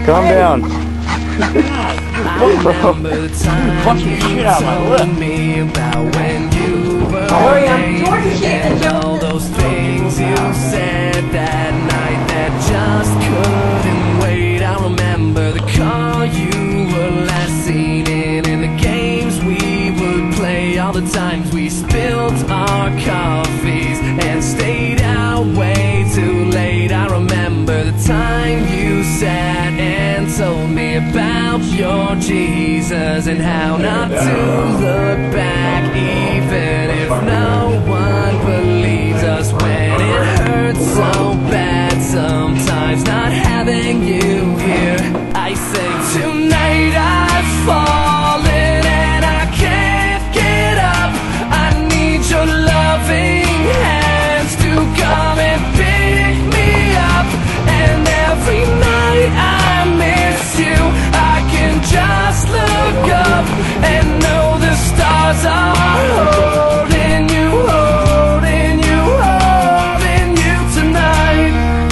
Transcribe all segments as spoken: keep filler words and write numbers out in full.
Calm down. Punch the shit out of my lip. Hurry up, George, shit. And all those things you said that night that just couldn't wait. I remember the car you were last seen in, and the games we would play, all the times we spilled our coffees and stayed out way too late. I remember the time you sat and told me about your Jesus and how not to look back even if no one believes us, when it hurts so bad sometimes not having you here. I sing, tonight I've fallen and I can't get up. I need your loving hands to come and pick me up. And every night I miss you, I can just look up and know the stars are holding you, holding you, holding you tonight.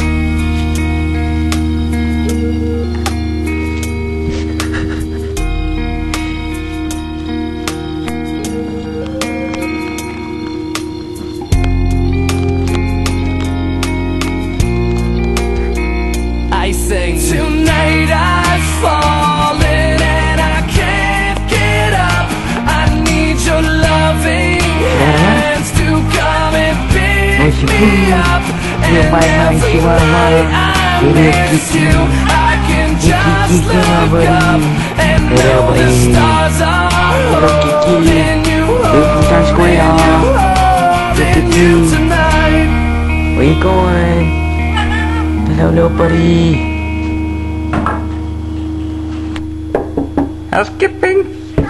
I sing, tonight I've fallen and I can't get up. I need your loving hands to come and pick me up. And every night I miss you, I can just look up and know the stars are holding you, holding you, holding you tonight. Where you going? Hello, little buddy. Housekeeping.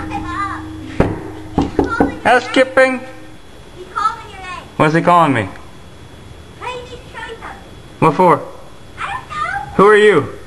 Housekeeping. He's calling your name. What's he calling me? Hey, you need to show you something. What for? I don't know. Who are you?